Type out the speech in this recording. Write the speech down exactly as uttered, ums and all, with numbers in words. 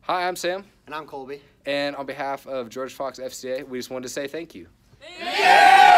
Hi, I'm Sam. And I'm Colby. And on behalf of George Fox F C A, we just wanted to say thank you. Thank you.